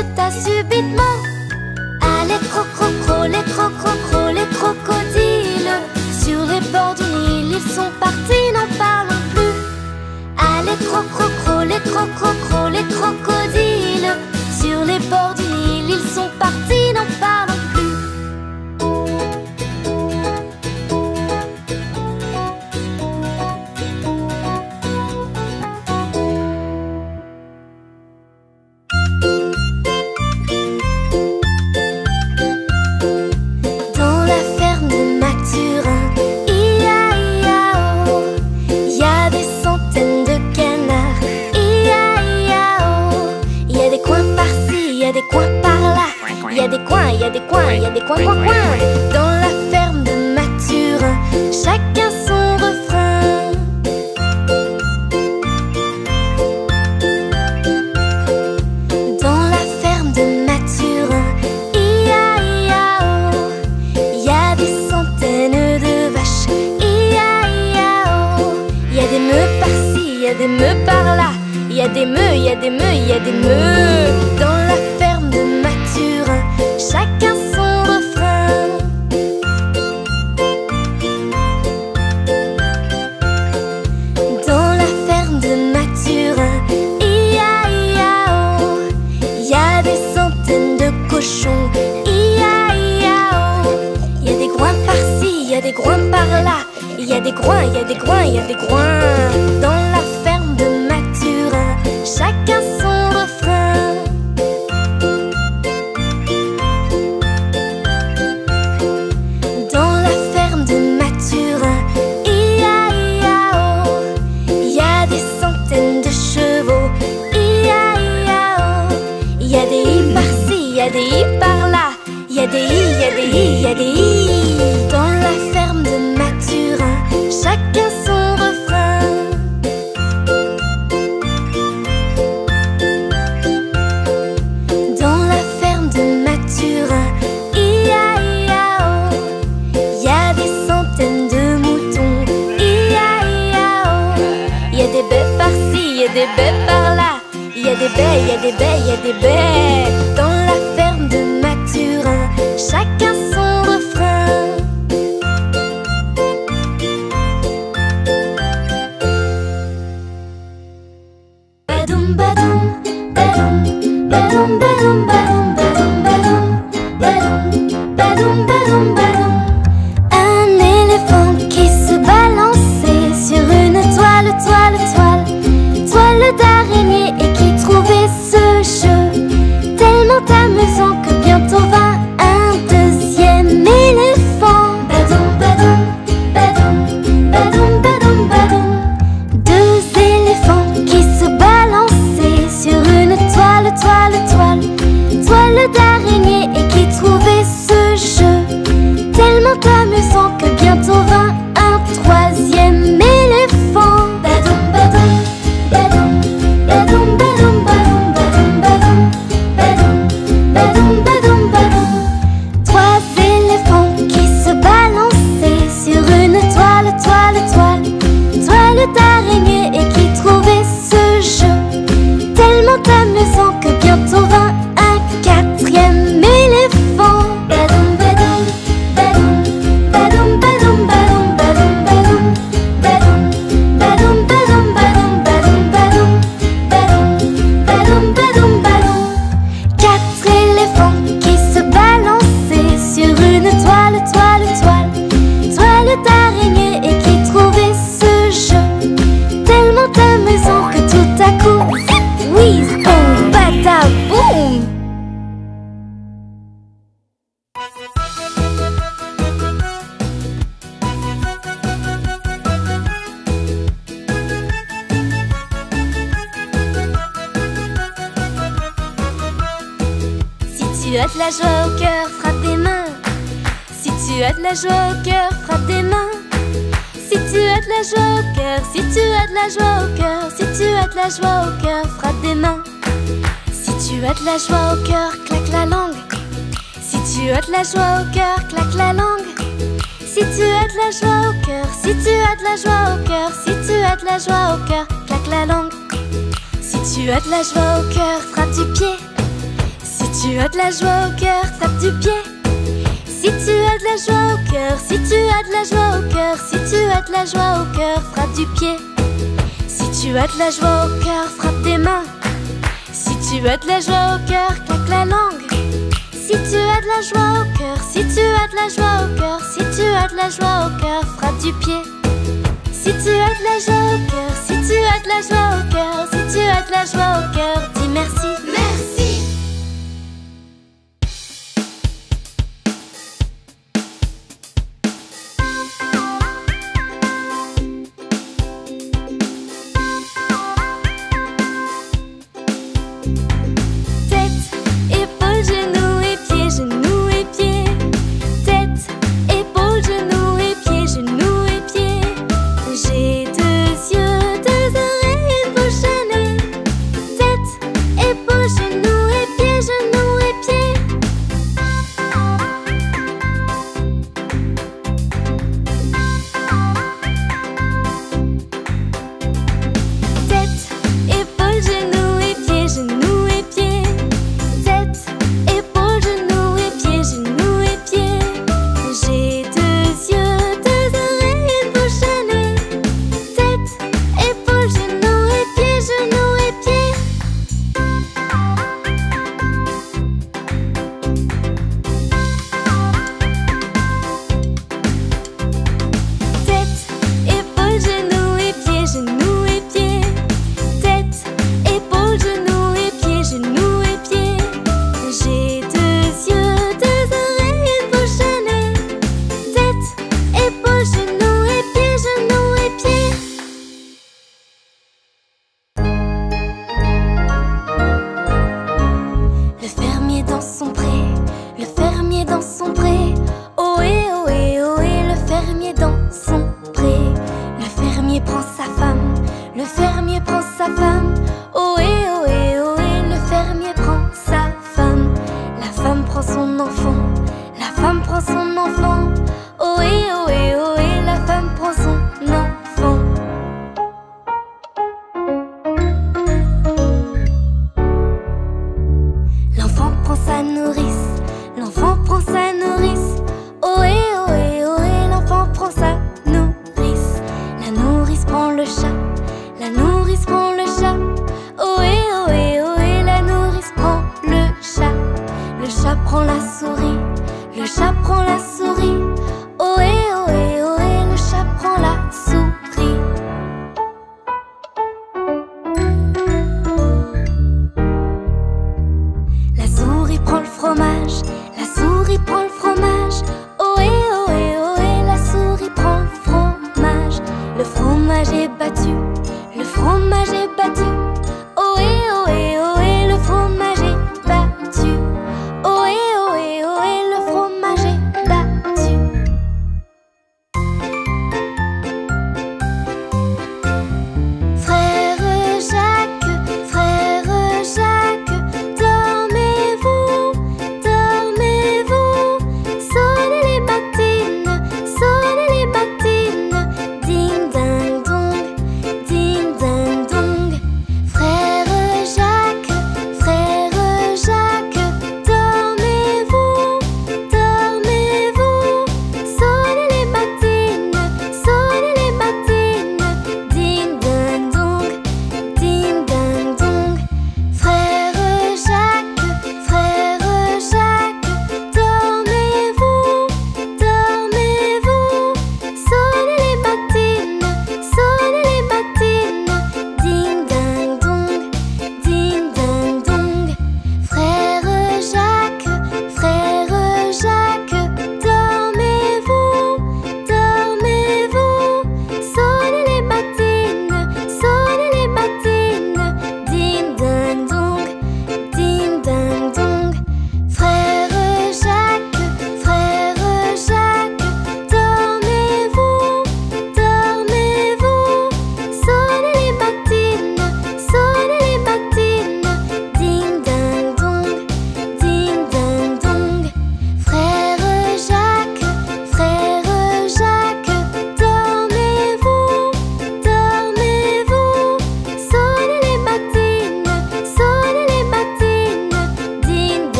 s'arrêta subitement. Ah, les les crocodiles, sur les bords du Nil, ils sont partis, n'en parlons plus. Ah, les crocodiles, sur les bords du Nil, ils sont partis, n'en parlons plus. Dans la ferme de Mathurin, ia-ia-oh, il y a des centaines de canards, ia-ia-oh. Il y a des coins par-ci, il y a des coins par-là, il y a des coins, il y a des coins, il y a des coins. Dans la ferme de Mathurin, chacun son refrain. Dans la ferme de Mathurin, ia-ia-oh, il y a des centaines de vaches, ia-ia-oh. Il y a des meux par-ci, il y a des meux par-là, il y a des meux, il y a des meux, il y a des meux. Dans la ferme de Mathurin, chacun son refrain. Dans la ferme de Mathurin, ia-ia-oh, il y a des centaines de cochons, ia-ia-oh. Il y a des groins par-ci, il y a des groins par-là, il y a des groins, il y a des groins, il y a des groins. Dans la ferme de Mathurin, chacun son refrain. Dans la ferme de Mathurin, ia-ia-oh, il y a des centaines de chevaux, ia-ia-oh. Il y a des i par-ci, il y a des i par-là, il y a des i, il y a des i, il y a des i. Dans la ferme de Mathurin, chacun son refrain. Dans la ferme de Mathurin, ia-ia-oh, il y a des centaines de moutons, ia-ia-oh. Il y a des baies par-ci, il y a des baies par-là, il y a des baies, il y a des baies, il y a des baies. Dans la ferme de Mathurin, chacun son refrain. Badoum, badoum, badoum, badoum, badoum, badoum, badoum, badoum, badoum, badoum, badoum. Un éléphant qui se balançait sur une toile, toile, toile, toile d'araignée, et qui trouvait ce jeu tellement amusant que bientôt vint un deuxième éléphant. Badoum, badoum, badoum, badoum, badoum, badoum. Deux éléphants qui se balançaient sur une toile, toile, toile, toile d'araignée, et qui trouvaient ce jeu tellement amusant que bientôt vint un troisième éléphant. Badoum, badoum, badoum, badoum, badoum, badoum, badoum, badoum, badoum, badoum, badoum. Trois éléphants qui se balançaient sur une toile, toile, toile, toile d'araignée, et qui trouvaient ce jeu tellement amusant que bientôt vint un quatrième éléphant. Badoum, badoum, badoum, badoum, badoum, badoum, badoum, badoum, badoum, badoum, badoum, badoum, badoum, badoum, badoum, badoum, badoum. Quatre éléphants qui se balançaient sur une toile, toile, toile, toile d'araignée, et qui trouvaient ce jeu tellement amusant que tout à coup, whiz, boum, badaboum. Si tu as de la joie au cœur, frappe des mains. Si tu as de la joie au cœur, frappe des mains. Si tu as de la joie au cœur, si tu as de la joie au cœur, si tu as de la joie au cœur, frappe des mains. Si tu as de la joie au cœur, claque la langue. Si tu as de la joie au cœur, claque la langue. Si tu as de la joie au cœur, si tu as de la joie au cœur, si tu as de la joie au cœur, claque la langue. Si tu as de la joie au cœur, frappe du pied. Si tu as de la joie au cœur, tape du pied. Si tu as de la joie au cœur, si tu as de la joie au cœur, si tu as de la joie au cœur, frappe du pied. Si tu as de la joie au cœur, frappe des mains. Si tu as de la joie au cœur, claque la langue. Si tu as de la joie au cœur, si tu as de la joie au cœur, si tu as de la joie au cœur, frappe du pied. Si tu as de la joie au cœur, si tu as de la joie au cœur, si tu as de la joie au cœur, dis merci. Merci. Ding ding dong,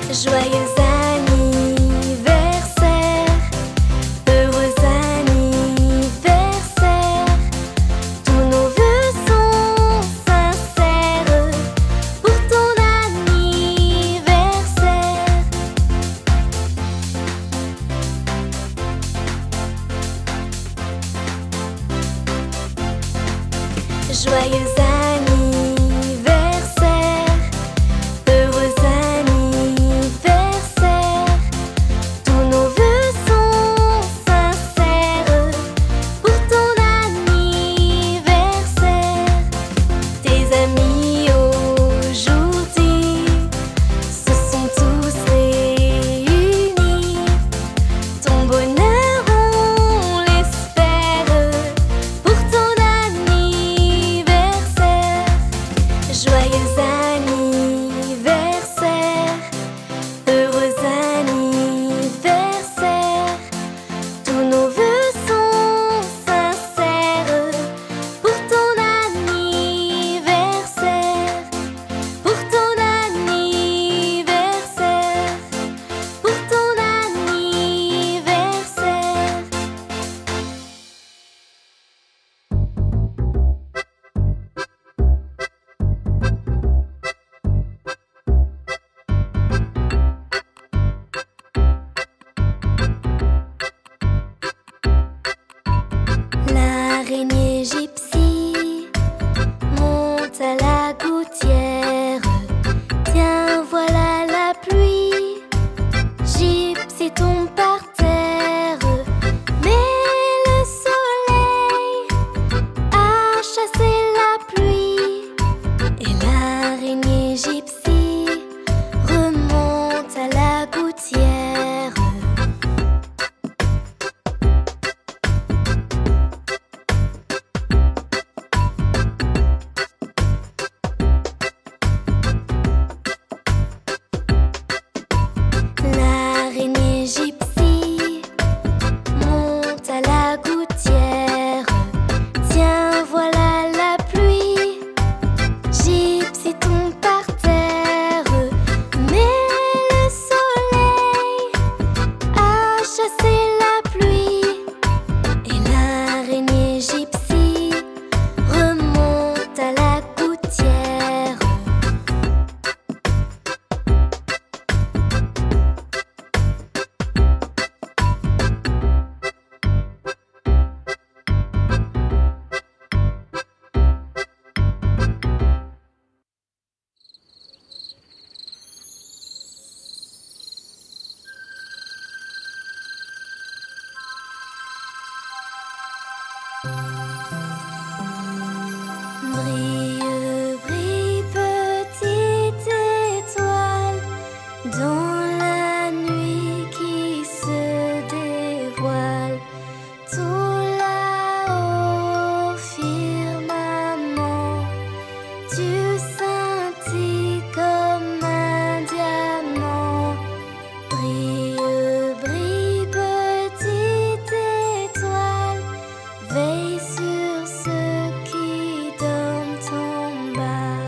Joyeux anniversaire, heureux anniversaire. Tous nos vœux sont sincères pour ton anniversaire. Joyeux anniversaire, heureux anniversaire. Tous nos vœux sont sincères pour ton anniversaire. Tes amis aujourd'hui se sont tous réunis. Ton bonheur, on l'espère pour ton anniversaire. Joyeux anniversaire, heureux anniversaire. Tous nos vœux sont sincères pour ton anniversaire. Pour ton anniversaire. Pour ton anniversaire. L'araignée gypsy monte à la gouttière. Tiens, voilà la pluie. Gypsy tombe par terre. Mais le soleil a chassé la pluie. Et l'araignée gypsy remonte à la gouttière. L'araignée gypsy monte à la gouttière. Tiens, voilà la pluie. Gypsy tombe par terre. Mais le soleil a chassé la pluie. Et l'araignée gypsy remonte à la gouttière. Brille, brille, petite étoile, dans la nuit qui se dévoile. Tout là-haut, firmament, tu scintilles comme un diamant. Brille, brille, petite étoile, veille sur ceux qui dorment en bas.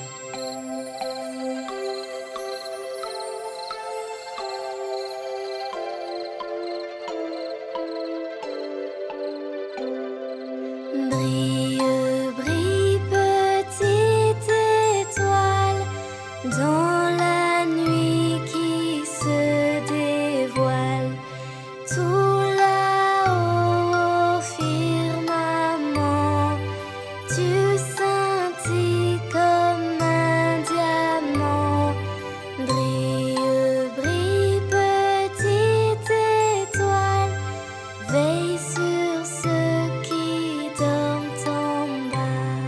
Brille, brille, petite étoile, dans la nuit qui se dévoile. Tout là-haut, au firmament, tu scintilles comme un diamant. Brille, brille, petite étoile, veille sur ceux qui dorment en bas.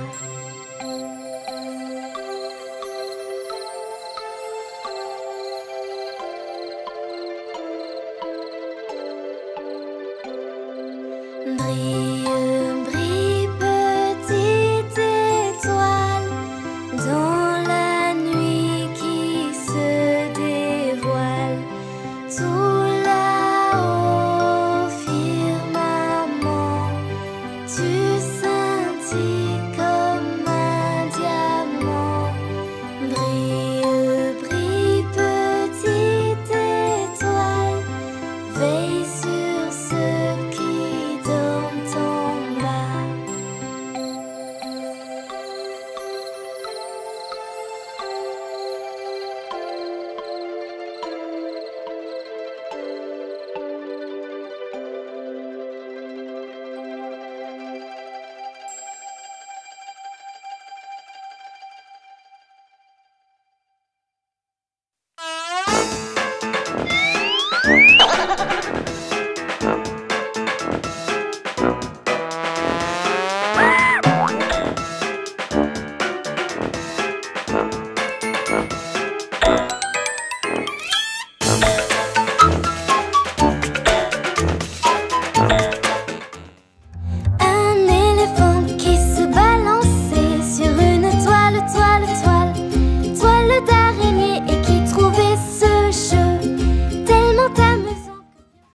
Brille,